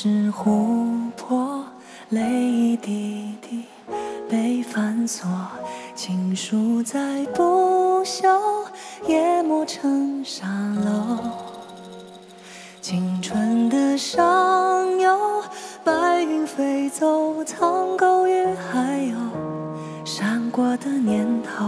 是琥珀，泪一滴滴被反锁，情书在不朽，也磨成沙漏。青春的上游，白云飞走，苍狗也还有闪过的念头，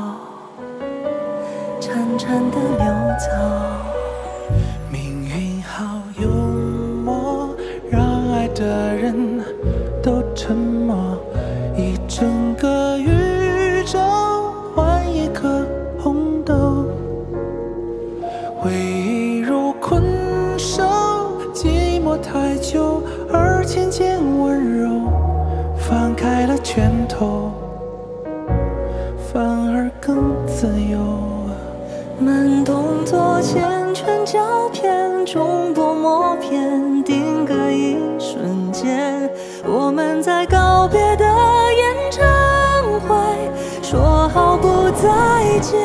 潺潺的流走。 命运好幽默，让爱的人都沉默。一整个宇宙换一颗红豆，回忆如困兽，寂寞太久而渐渐温柔。放开了拳头，反而更自由。 慢动作缱绻胶片，重播默片，定格一瞬间。我们在告别的演唱会说好不再见。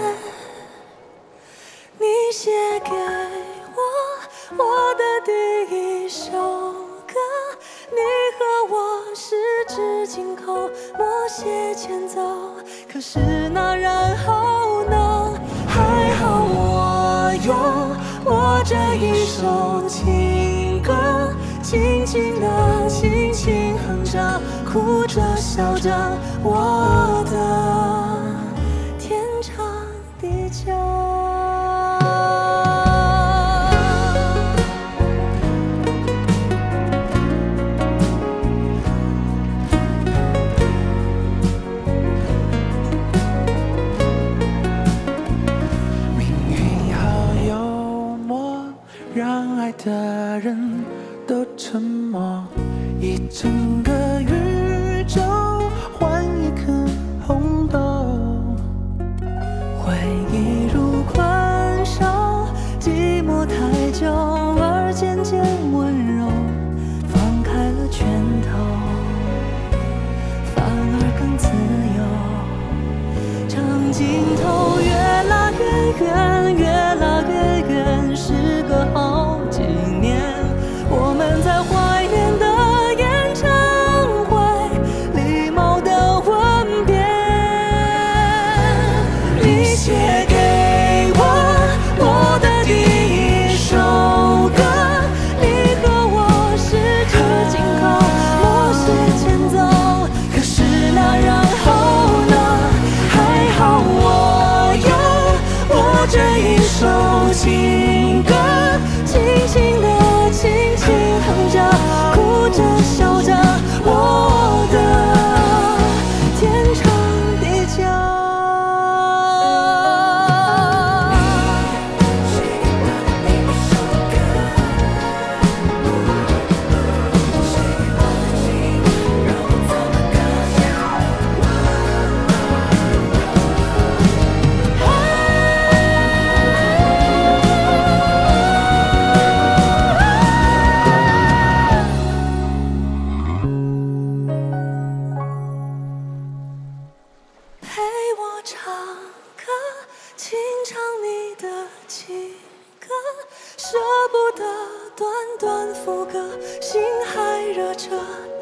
你写给我的第一首歌，你和我十指紧扣，默写前奏。可是那然后呢？还好我有我这一首情歌，轻轻地，轻轻哼着，哭着笑着，我的天长地久。 让爱的人都沉默，一整个宇宙换一颗红豆。 回忆如困兽，寂寞太久而渐渐温柔。放开了拳头，反而更自由。长镜头越拉越远，越拉越远，时隔好几年，我们在怀念的演唱会，礼貌的吻别。你写给我的第一首歌，你和我十指紧扣，默写前奏。可是那然后呢？还好我有我这一首情歌，轻轻地，轻轻哼着，哭着笑着，我的天长地久。陪我唱歌，清唱你的情歌，舍不得短短副歌，心还热着。